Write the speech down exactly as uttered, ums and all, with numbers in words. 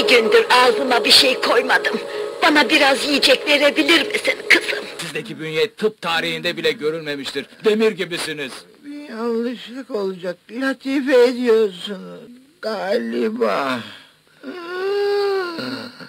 gündür ağzıma bir şey koymadım. Bana biraz yiyecek verebilir misin kızım? Sizdeki bünye tıp tarihinde bile görülmemiştir. Demir gibisiniz. Bir yanlışlık olacak. Latife ediyorsunuz. Galiba.